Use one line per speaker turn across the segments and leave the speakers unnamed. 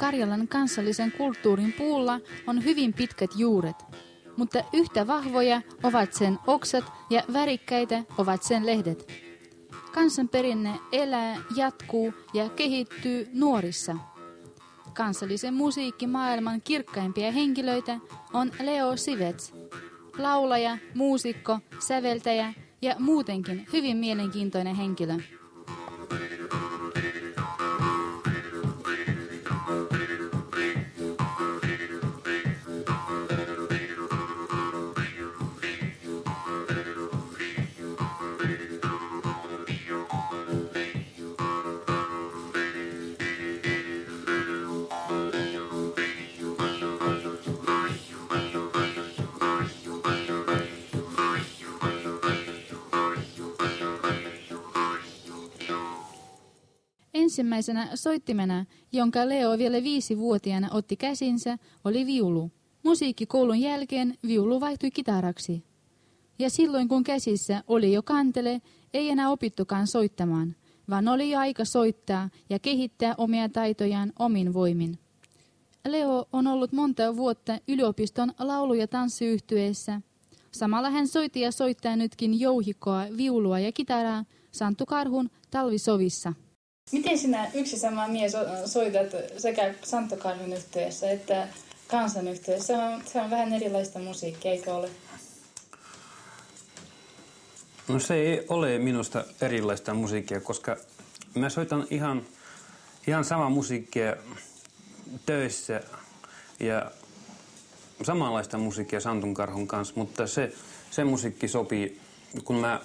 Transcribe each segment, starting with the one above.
Karjalan kansallisen kulttuurin puulla on hyvin pitkät juuret, mutta yhtä vahvoja ovat sen oksat ja värikkäitä ovat sen lehdet. Kansanperinne elää, jatkuu ja kehittyy nuorissa. Kansallisen musiikkimaailman kirkkaimpia henkilöitä on Leo Sivets, laulaja, muusikko, säveltäjä ja muutenkin hyvin mielenkiintoinen henkilö. Ensimmäisenä soittimena, jonka Leo vielä 5-vuotiaana otti käsinsä, oli viulu. Musiikkikoulun jälkeen viulu vaihtui kitaraksi. Ja silloin kun käsissä oli jo kantele, ei enää opittukaan soittamaan, vaan oli jo aika soittaa ja kehittää omia taitojaan omin voimin. Leo on ollut monta vuotta yliopiston laulu- ja tanssiyhtyeessä. Samalla hän soitti ja soittaa nytkin jouhikkoa, viulua ja kitaraa Santtu Karhun talvisovissa. Miten sinä yksi sama mies soitat sekä Santtu Karhun yhtyeessä että kansanyhtyeessä? Se on vähän erilaista musiikkia, eikö ole?
No se ei ole minusta erilaista musiikkia, koska mä soitan ihan samaa musiikkia töissä ja samanlaista musiikkia Santun Karhun kanssa, mutta se musiikki sopii, kun mä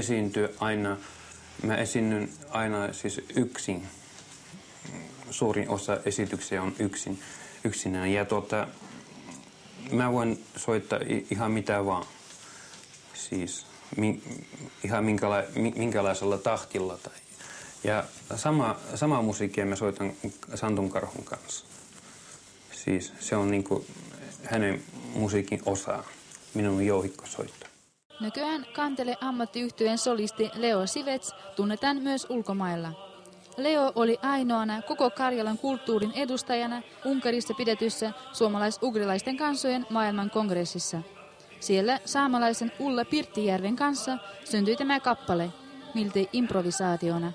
esiinnyn aina siis yksin. Suurin osa esityksiä on yksinään ja mä voin soittaa ihan mitä vaan. Siis ihan minkälaisella tahtilla. Ja sama musiikkia mä soitan Santun Karhun kanssa. Siis se on niinku hänen musiikin osa, minun jouhikkosoitto.
Nykyään kantele-ammattiyhtyeen solisti Leo Sivets tunnetaan myös ulkomailla. Leo oli ainoana koko Karjalan kulttuurin edustajana Unkarissa pidetyssä suomalais-ugrilaisten kansojen maailmankongressissa. Siellä saamalaisen Ulla Pirttijärven kanssa syntyi tämä kappale, miltei improvisaationa.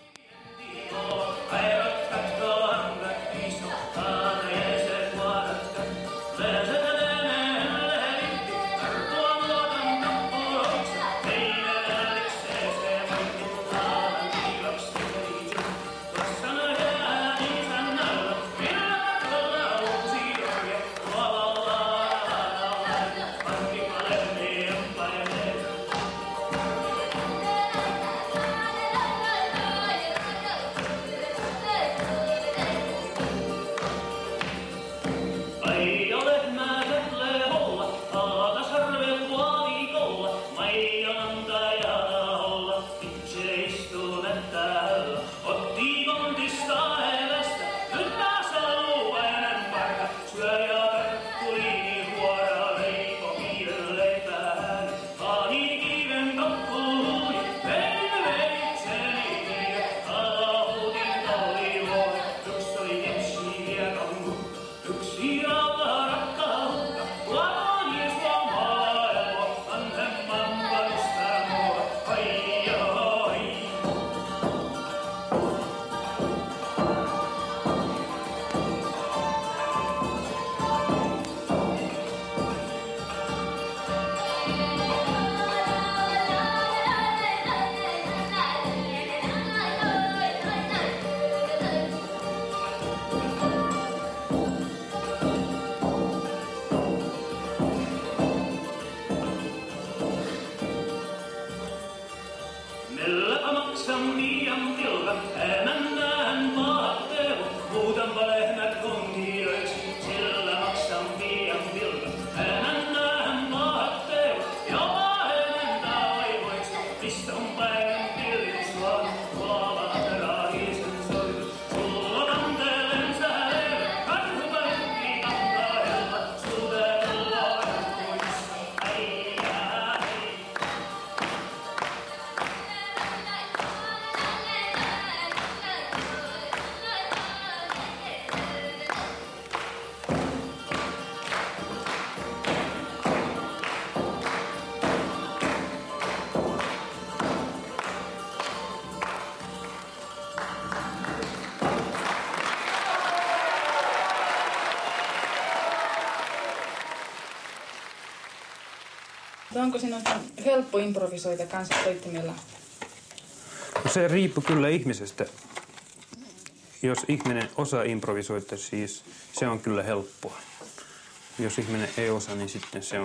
Onko sinun helppo improvisoida kansansoittimella?
No se riippuu kyllä ihmisestä. Jos ihminen osaa improvisoida, siis se on kyllä helppoa. Jos ihminen ei osaa, niin sitten se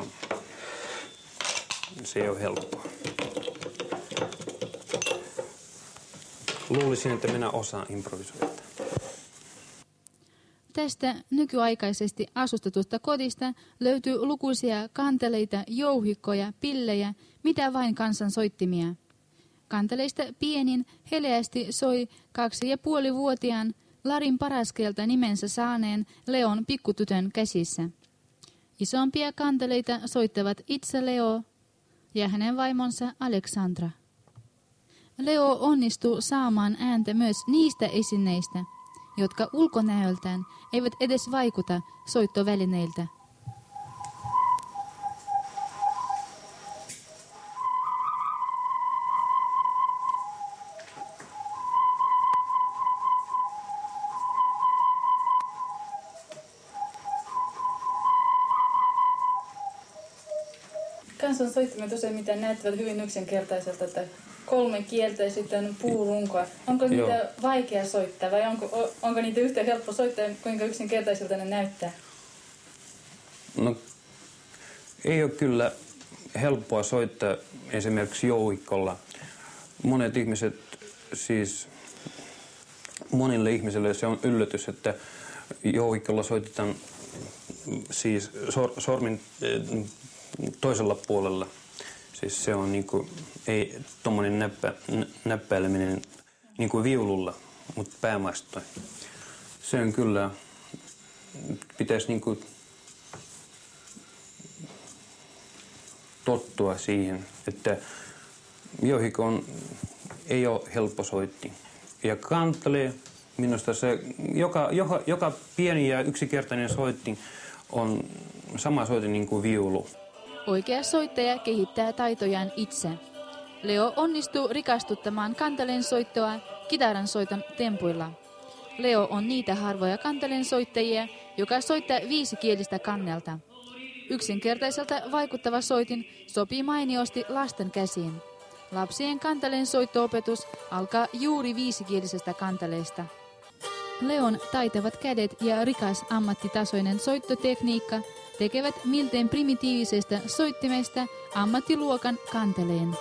ei ole helppoa. Luulisin, että minä osaan improvisoida.
Tästä nykyaikaisesti asustetusta kodista löytyy lukuisia kanteleita, jouhikkoja, pillejä, mitä vain kansansoittimia. Kanteleista pienin heleästi soi 2,5-vuotiaan Larin Paraskelta nimensä saaneen Leon pikkutytön käsissä. Isompia kanteleita soittavat itse Leo ja hänen vaimonsa Aleksandra. Leo onnistuu saamaan ääntä myös niistä esineistä, jotka ulkonäöltään eivät edes vaikuta soittovälineiltä. Kansansoittimet useimmiten näyttävät hyvin yksinkertaiselta, että 3 kieltä ja sitten puurunkoa. Onko niitä vaikea soittaa vai onko niitä yhtä helppo soittaa, kuinka yksinkertaiselta ne näyttää?
No, ei ole kyllä helppoa soittaa esimerkiksi jouhikolla. Monet ihmiset, siis monille ihmisille se on yllätys, että jouhikolla soitetaan siis sormin toisella puolella. Siis se on niinku, ei tommonen näppäileminen niinku viululla, mutta päämastoin. Se on kyllä, pitäisi niinku tottua siihen, että jouhikko ei ole helppo soitti. Ja kantele, minusta se, joka pieni ja yksinkertainen soitti on sama soitin niin kuin viulu.
Oikea soittaja kehittää taitojaan itse. Leo onnistuu rikastuttamaan kanteleen soittoa kitaran soiton tempuilla. Leo on niitä harvoja kanteleen soittajia, joka soittaa 5-kielistä kannelta. Yksinkertaiselta vaikuttava soitin sopii mainiosti lasten käsiin. Lapsien kanteleen soitto-opetus alkaa juuri 5-kielisestä kanteleesta. Leon taitavat kädet ja rikas ammattitasoinen soittotekniikka tekevät miltei primitiivisestä soittimesta ammattiluokan kanteleen.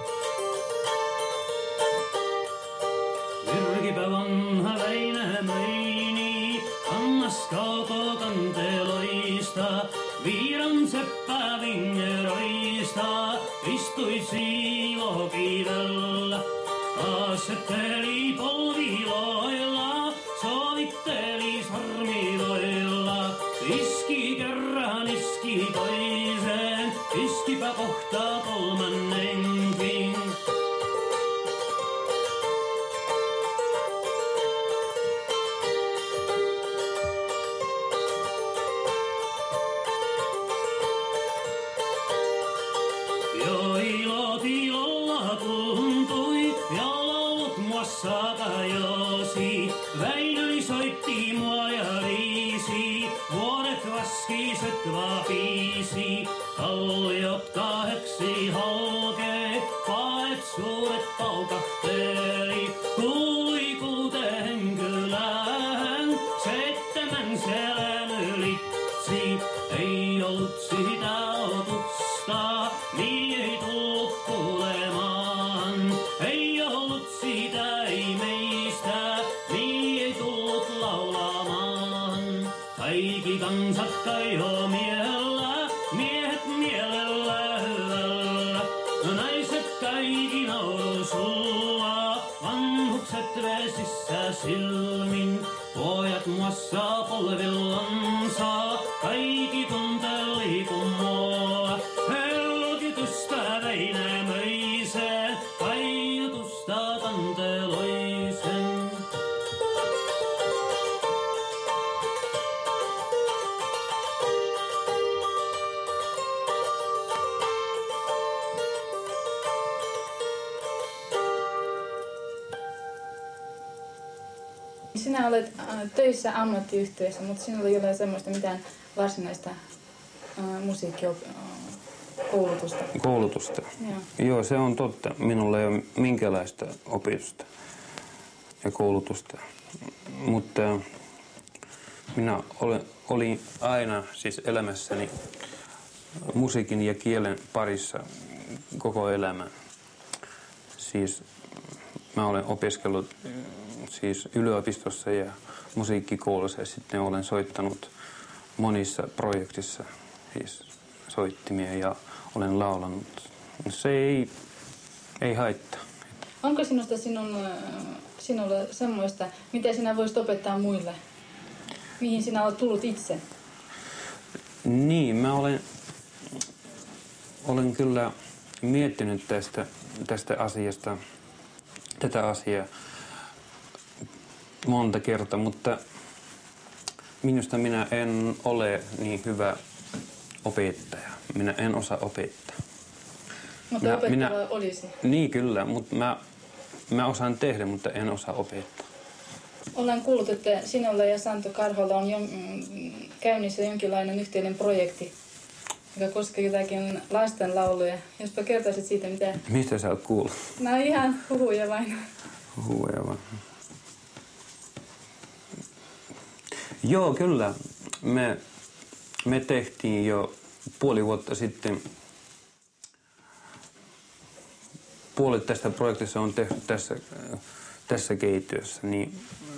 Virkipä vanha Väinämöini, kannas kauko kanteloista, viiran seppä vingeroista, istui siivokivellä, taassetteli polviloilla, sovitteli sormiloilla, iski kerran, iski toiseen, iskipä kohta kolmannenkin. Jo ilotilolla tuntui, ja laulut muassa kajosi. Väinöi soitti mua ja riisi, vuodet vaskiset vapisi. Kalliot kahdeksi halkee, paet suuret paukahteli. Kuului 6 kylään, 7 selän ylitsi. Ei ollut sitä otusta, niin ei tullut kuulemaan. Ei ollut sitä, ei meistä, niin ei tullut laulamaan. Kaikki kansat kaihoo miellä, miehet mielellä hyvällä. Naiset kaikki nauru sulla, vanhukset vesissä silmin. Pojat muassa polvillansa, kaikki kuunteli kun mua. Helkitusta Väinämöiseen, kaiutusta kanteloisen.
Sinä olet töissä ammattiyhtiössä, mutta sinulla ei ole semmoista mitään varsinaista musiikkikoulutusta.
koulutusta. Joo, se on totta. Minulla ei ole minkäänlaista opetusta ja koulutusta. Mutta minä olin aina siis elämässäni musiikin ja kielen parissa koko elämän. Siis mä olen opiskellut siis yliopistossa ja musiikkikoulussa ja sitten olen soittanut monissa projektissa siis soittimia ja olen laulanut. Se ei haittaa.
Onko sinusta sinulle semmoista, mitä sinä voisit opettaa muille? Mihin sinä olet tullut itse?
Niin, mä olen kyllä miettinyt tästä asiasta, tätä asiaa monta kertaa, mutta minusta minä en ole niin hyvä opettaja. Minä en osaa opettaa.
Mutta opettava olisi.
Niin kyllä, mutta mä osaan tehdä, mutta en osaa opettaa.
Olen kuullut, että sinulla ja Santo Karholla on käynnissä jonkinlainen yhteinen projekti, joka koskee jotakin lastenlauluja. Jospa kertoisit siitä, mitä...
Mistä sä oot kuullut?
No ihan huhuja vain.
Huhuja vain. Joo, kyllä. Me tehtiin jo puoli vuotta sitten. Puolet tästä projektista on tehty tässä keittiössä, niin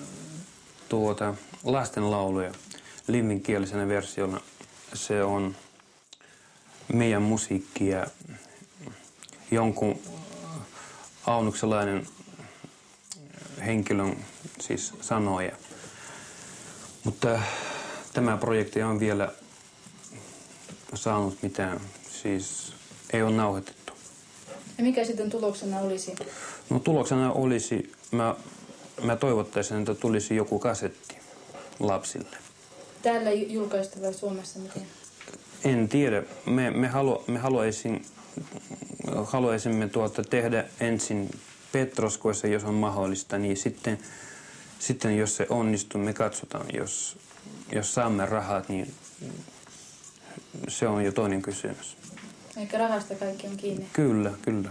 lastenlauluja livingkielisenä versiona. Se on meidän musiikkia, jonkun aunukselainen henkilön siis sanoja. Mutta tämä projekti on vielä saanut mitään, siis ei ole nauhoitettu.
Ja mikä sitten tuloksena olisi?
No tuloksena olisi, mä toivottaisin, että tulisi joku kasetti lapsille.
Täällä julkaistu vai Suomessa miten?
En tiedä. Me haluaisimme tehdä ensin Petroskoissa, jos on mahdollista, niin sitten jos se onnistuu, me katsotaan. Jos saamme rahat, niin se on jo toinen kysymys.
Eikä rahasta kaikki on kiinni.
Kyllä, kyllä.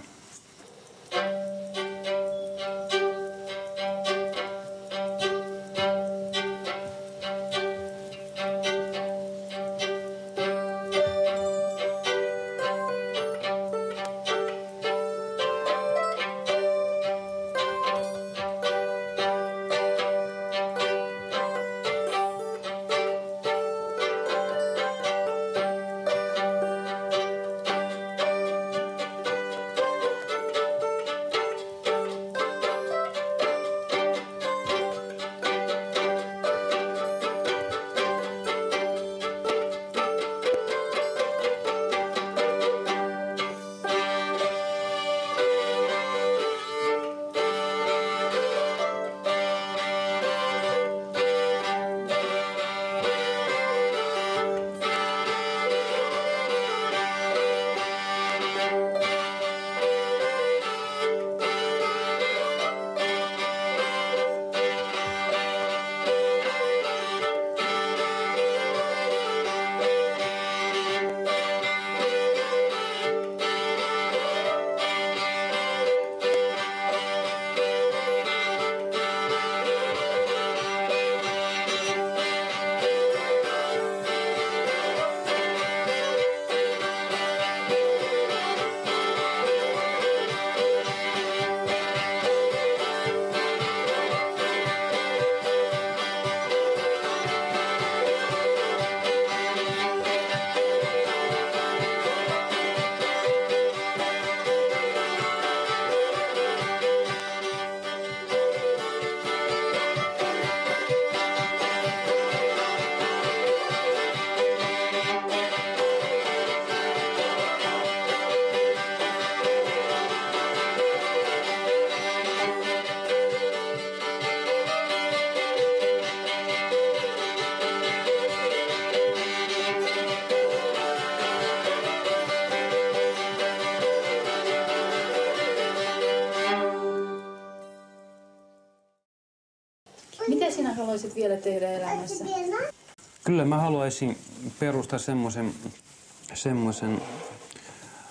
Mitä sinä haluaisit vielä tehdä elämässä?
Kyllä mä haluaisin perustaa semmoisen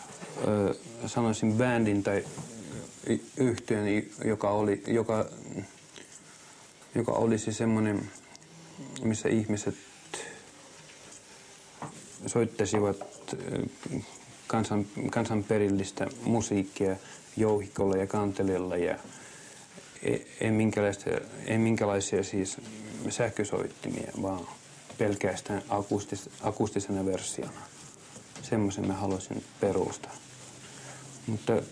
sanoisin bändin tai yhtyön, joka olisi semmoinen, missä ihmiset soittaisivat kansanperillistä musiikkia jouhikolla ja kantelilla ja ei minkälaisia siis sähkösoittimia, vaan pelkästään akustisena versiona. Semmoisen mä haluaisin perustaa. Mutta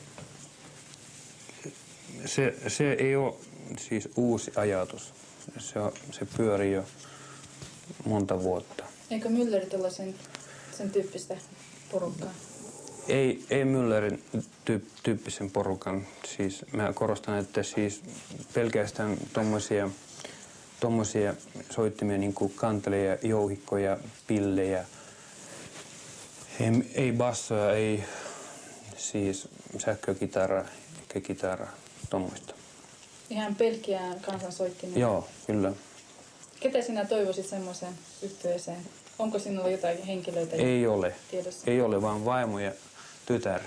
se ei ole siis uusi ajatus. Se pyörii jo monta vuotta.
Eikö Müllerit olla sen tyyppistä porukkaa?
Ei Müllerin tyyppisen porukan. Siis mä korostan, että siis pelkästään tommosia soittimia niin kuin kanteleja, jouhikkoja, pillejä. Ei bassoja, ei siis sähkökitaraa eikä kitaraa, tommoista.
Ihan pelkkiä kansansoittimia?
Joo, kyllä.
Ketä sinä toivoisit semmoiseen yhtyeeseen? Onko sinulla jotain henkilöitä?
Ei ole.
Tiedossa?
Ei ole, vaan vaimo ja tytär.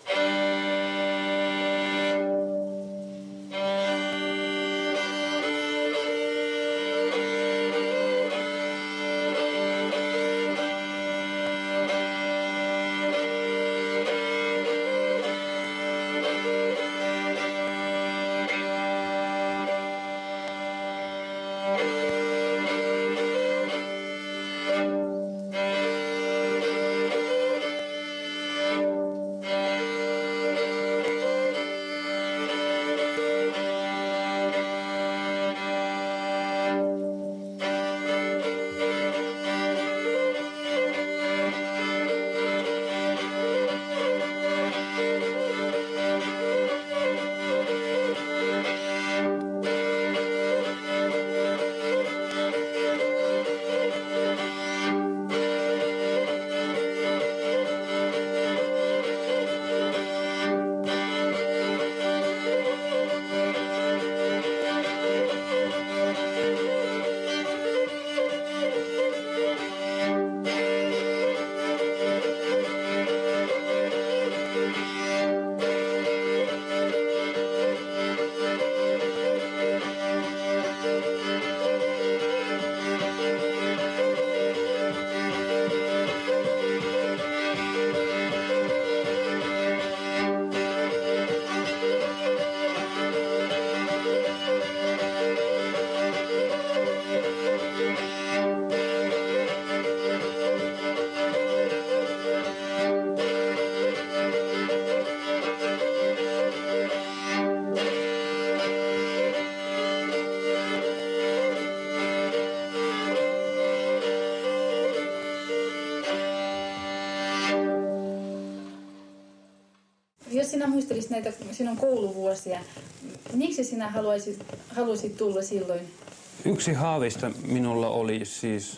Jos sinä muistelisit näitä sinun kouluvuosia, miksi sinä haluaisit tulla silloin?
Yksi haaveista minulla oli siis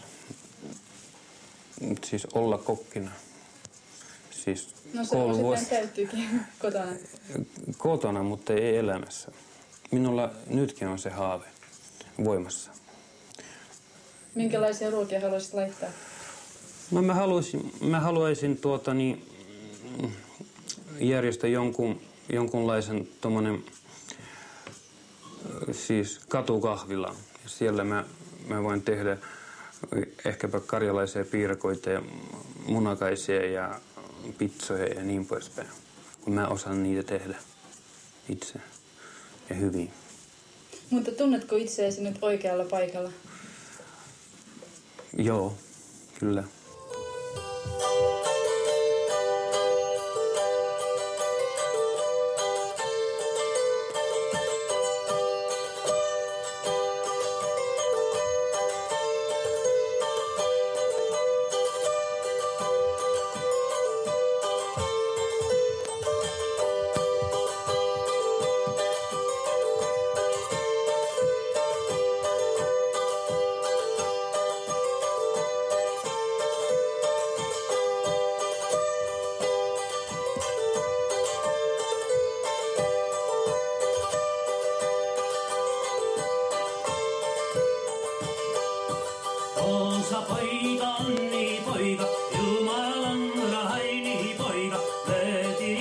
olla kokkina. Siis
No se osittain täyttyykin kotona.
Kotona, mutta ei elämässä. Minulla nytkin on se haave voimassa.
Minkälaisia ruokia haluaisit laittaa?
No mä haluaisin järjestää jonkunlaisen tommonen siis katukahvila. Siellä mä voin tehdä ehkäpä karjalaisia piirakoita ja munakaisia ja pizzoja ja niin poispäin. Kun mä osaan niitä tehdä itse ja hyvin.
Mutta tunnetko itseäsi nyt oikealla paikalla?
Joo, kyllä.
Onsa poika, onni poika, Jumalan rahaini poika, löyti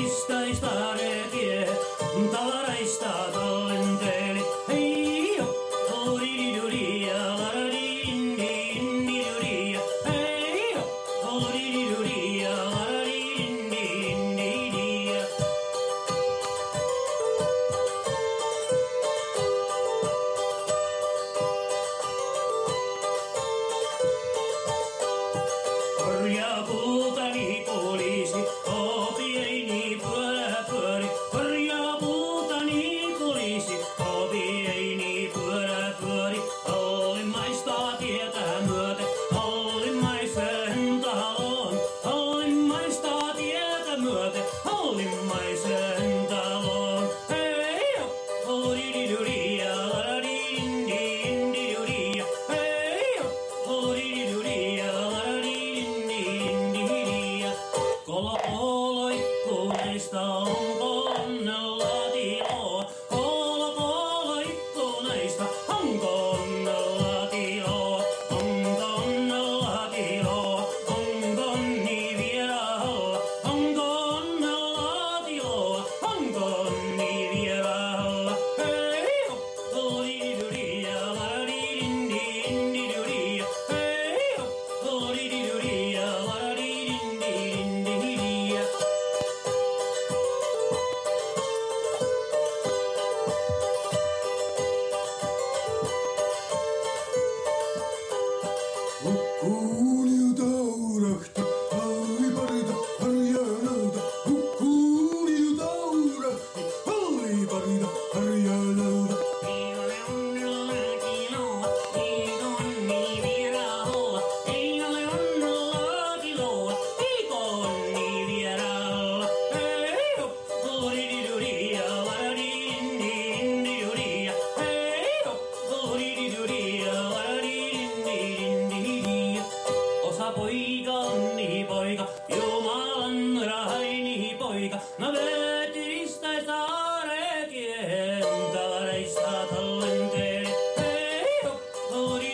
Ori